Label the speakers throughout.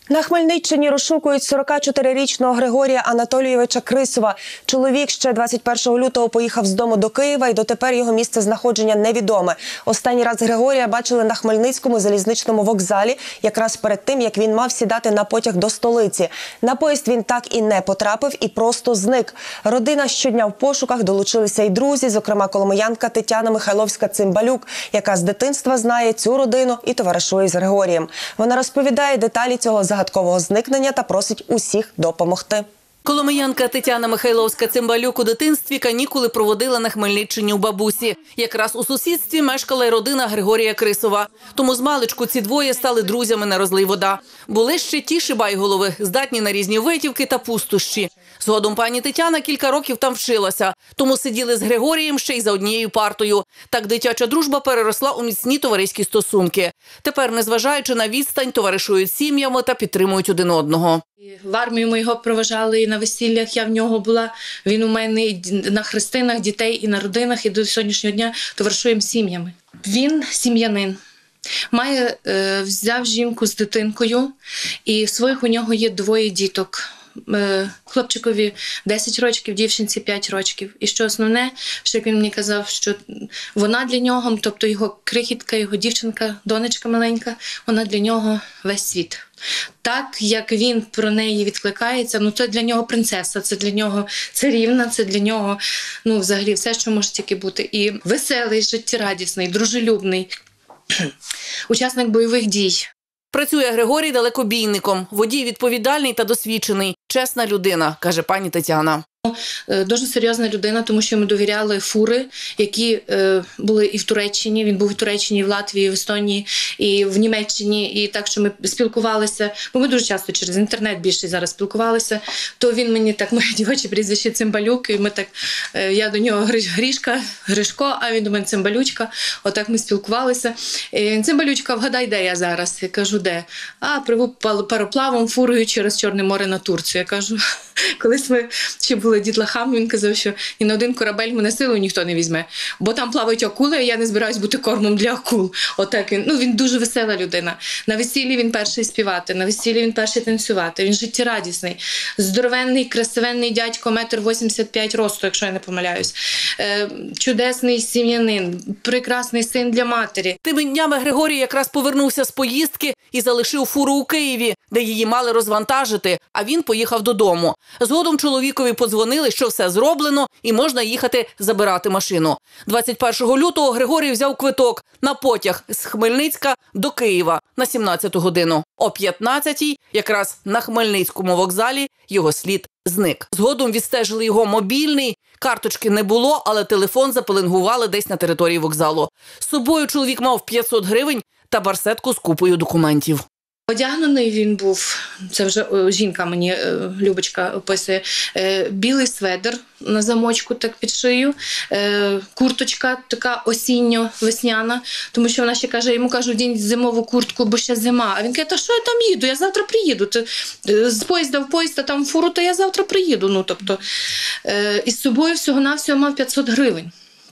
Speaker 1: На Хмельниччині розшукують 44-річного Григорія Анатолійовича Крисова. Чоловік ще 21 лютого поїхав з дому до Києва і дотепер його місце знаходження невідоме. Останній раз Григорія бачили на Хмельницькому залізничному вокзалі, якраз перед тим, як він мав сідати на потяг до столиці. На поїзд він так і не потрапив і просто зник. Родина щодня в пошуках, долучилися й друзі, зокрема коломиянка Тетяна Михайловська-Цимбалюк, яка з дитинства знає цю родину і товаришує з Григорієм. Вона розповідає деталі цього загадкового зникнення та просить усіх допомогти.
Speaker 2: Коломиянка Тетяна Михайловська-Цимбалюк у дитинстві канікули проводила на Хмельниччині у бабусі. Якраз у сусідстві мешкала й родина Григорія Крисова. Тому змалечку ці двоє стали друзями на розлий вода. Були ще ті шибайголови, здатні на різні витівки та пустощі. Згодом пані Тетяна кілька років там вчилася, тому сиділи з Григорієм ще й за однією партою. Так дитяча дружба переросла у міцні товариські стосунки. Тепер, незважаючи на відстань, товаришують сім'ями та підтримують один одного.
Speaker 3: В армію ми його проважали, і на весіллях я в нього була. Він у мене і на хрестинах дітей, і на родинах, і до сьогоднішнього дня товаришуємо сім'ями. Він сім'янин. Взяв жінку з дитинкою, і своїх у нього є двоє діток. Хлопчикові 10 років, дівчинці 5 років. І що основне, що він мені казав, що вона для нього, тобто його крихітка, його дівчинка, донечка маленька, вона для нього весь світ. Так, як він про неї відкликається, це для нього принцеса, це для нього царівна, це для нього, взагалі все, що може тільки бути. І веселий, життєрадісний, дружелюбний, учасник бойових дій.
Speaker 2: Працює Григорій далекобійником. Водій відповідальний та досвідчений. Чесна людина, каже пані Тетяна.
Speaker 3: Дуже серйозна людина, тому що ми довіряли фури, які були і в Туреччині. Він був і в Туреччині, і в Латвії, і в Естонії, і в Німеччині. І так, що ми спілкувалися, бо ми дуже часто через інтернет більше зараз спілкувалися, то він мені так, моє дівоче прізвище Цимбалюк, і ми так, я до нього Гришко, а він до мене Цимбалючка. Отак ми спілкувалися. Цимбалючка, вгадай, де я зараз? Я кажу, де? Пливу пароплавом, фурою через Чорне море на Турцію. Я кажу, колись ми ще були дітлахами, він казав, що ні на один корабель мене силою ніхто не візьме, бо там плавають акули, а я не збираюсь бути кормом для акул. Отак він. Він дуже весела людина. На весіллі він перший співати, на весіллі він перший танцювати. Він життєрадісний, здоровенний, красивенний дядько, 1,85 м росту, якщо я не помиляюсь. Чудесний сім'янин, прекрасний син для матері.
Speaker 2: Тими днями Григорій якраз повернувся з поїздки і залишив фуру у Києві, де її мали розвантажити, а він поїхав додому. Згодом чоловікові подзвонили, що все зроблено і можна їхати забирати машину. 21 лютого Григорій взяв квиток на потяг з Хмельницька до Києва на 17-ту годину. О 15-й, якраз на Хмельницькому вокзалі, його слід зник. Згодом відстежили його мобільний, карточки не було, але телефон запеленгували десь на території вокзалу. З собою чоловік мав 500 гривень та барсетку з купою документів.
Speaker 3: Одягнений він був, це вже жінка мені, Любочка, описує, білий сведер на замочку так під шию, курточка така осінньо-весняна, тому що вона ще каже, йому кажуть, вдінь зимову куртку, бо ще зима. А він каже, та що я там їду, я завтра приїду. З поїзда в поїзд, а там фуру, то я завтра приїду. І з собою всього-навсього мав 500 гривень.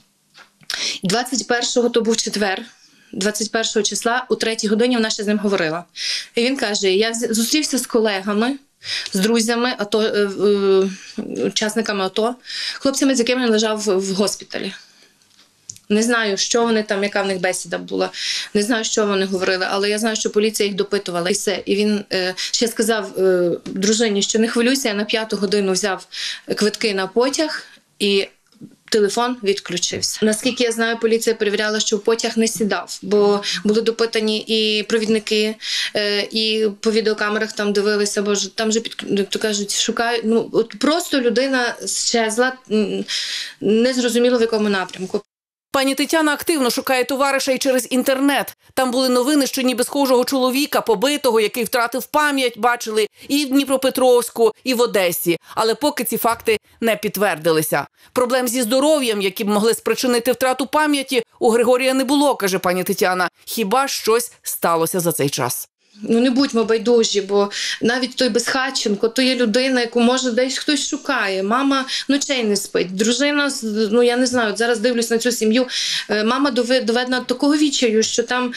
Speaker 3: 21-го, то був четвер, 21 числа, о 3-й годині вона ще з ним говорила. І він каже, я зустрівся з колегами, з друзями, учасниками АТО, хлопцями, з якими він лежав в госпіталі. Не знаю, що вони там, яка в них бесіда була, не знаю, що вони говорили, але я знаю, що поліція їх допитувала. І все. І він ще сказав дружині, що не хвилюйся, я на 5-ту годину взяв квитки на потяг і телефон відключився. Наскільки я знаю, поліція перевіряла, що в потяг не сідав, бо були допитані і провідники, і по відеокамерах там дивилися, бо там же, то кажуть, шукають. Просто людина щезла, незрозуміло в якому напрямку.
Speaker 2: Пані Тетяна активно шукає товариша і через інтернет. Там були новини, що ніби схожого чоловіка, побитого, який втратив пам'ять, бачили і в Дніпропетровську, і в Одесі. Але поки ці факти не підтвердилися. Проблем зі здоров'ям, які б могли спричинити втрату пам'яті, у Григорія не було, каже пані Тетяна. Хіба щось сталося за цей час.
Speaker 3: Ну, не будьмо байдужі, бо навіть той Безхатченко, то є людина, яку може десь хтось шукає. Мама ночей не спить. Дружина, ну я не знаю, зараз дивлюсь на цю сім'ю, мама доведена до такого відчаю, що там,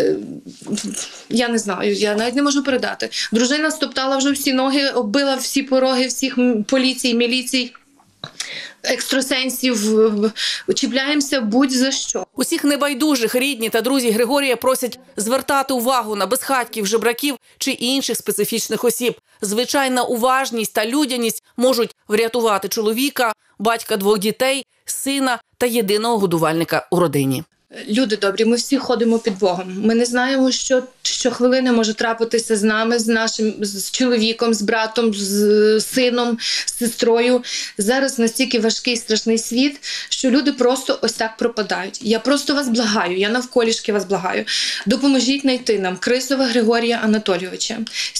Speaker 3: я не знаю, я навіть не можу передати. Дружина стоптала вже всі ноги, оббила всі пороги всіх поліцій, міліцій, екстрасенсів, чіпляємося будь-за що.
Speaker 2: Усіх небайдужих рідні та друзі Григорія просять звертати увагу на безхатьків, жебраків чи інших специфічних осіб. Звичайна уважність та людяність можуть врятувати чоловіка, батька 2 дітей, сина та єдиного годувальника у родині.
Speaker 3: Люди добрі, ми всі ходимо під Богом. Ми не знаємо, що щохвилини може трапитися з нами, з нашим з чоловіком, з братом, з сином, з сестрою. Зараз настільки важкий, страшний світ, що люди просто ось так пропадають. Я просто вас благаю, я навколішки вас благаю. Допоможіть знайти нам Крисова Григорія Анатолійовича,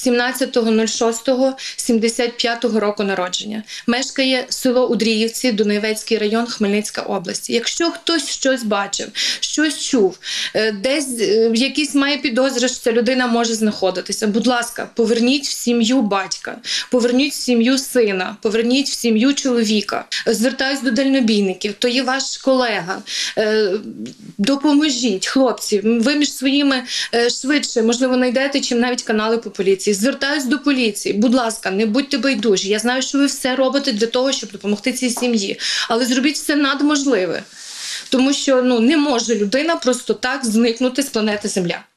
Speaker 3: 17.06.75 року народження. Мешкає село Удріївці, Дунаєвецький район, Хмельницька область. Якщо хтось щось бачив, щось чув, десь якісь має підозри, що ця людина може знаходитися. Будь ласка, поверніть в сім'ю батька, поверніть в сім'ю сина, поверніть в сім'ю чоловіка. Звертаюсь до дальнобійників, то є ваш колега. Допоможіть, хлопці, ви між своїми швидше, можливо, знайдете, чим навіть канали по поліції. Звертаюсь до поліції, будь ласка, не будьте байдужі. Я знаю, що ви все робите для того, щоб допомогти цій сім'ї, але зробіть все надможливе. Тому що не може людина просто так зникнути з планети Земля.